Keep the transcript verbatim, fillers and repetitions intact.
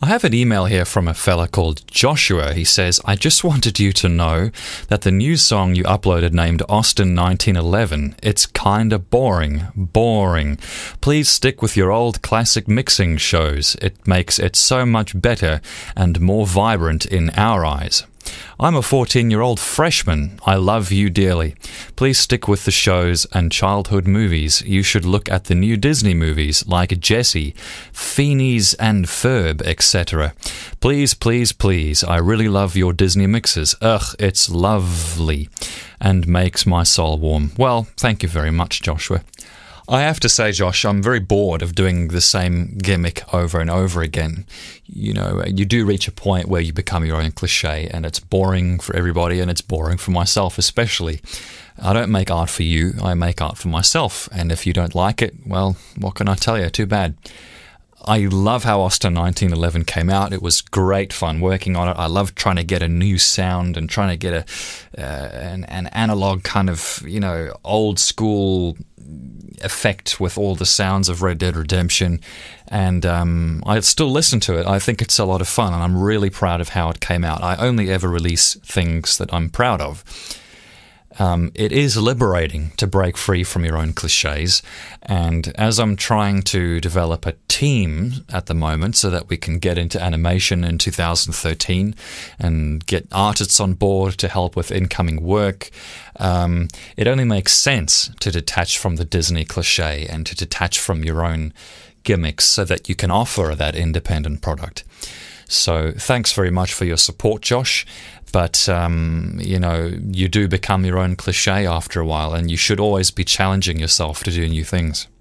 have an email here from a fella called Joshua. He says, I just wanted you to know that the new song you uploaded named Austin nineteen eleven, it's kinda boring. Boring. Please stick with your old classic mixing shows. It makes it so much better and more vibrant in our eyes. I'm a fourteen-year-old freshman. I love you dearly. Please stick with the shows and childhood movies. You should look at the new Disney movies like Jessie, Phineas and Ferb, et cetera. Please, please, please. I really love your Disney mixes. Ugh, it's lovely and makes my soul warm. Well, thank you very much, Joshua. I have to say, Josh, I'm very bored of doing the same gimmick over and over again. You know, you do reach a point where you become your own cliche, and it's boring for everybody, and it's boring for myself especially. I don't make art for you, I make art for myself, and if you don't like it, well, what can I tell you? Too bad. I love how Austin nineteen eleven came out. It was great fun working on it. I love trying to get a new sound and trying to get a uh, an, an analog kind of, you know, old school effect with all the sounds of Red Dead Redemption, and um, I still listen to it. I think it's a lot of fun, and I'm really proud of how it came out. I only ever release things that I'm proud of. Um, it is liberating to break free from your own cliches, and as I'm trying to develop a team at the moment so that we can get into animation in two thousand thirteen and get artists on board to help with incoming work, um, it only makes sense to detach from the Disney cliche and to detach from your own gimmicks so that you can offer that independent product. So thanks very much for your support, Josh. But, um, you know, you do become your own cliche after a while, and you should always be challenging yourself to do new things.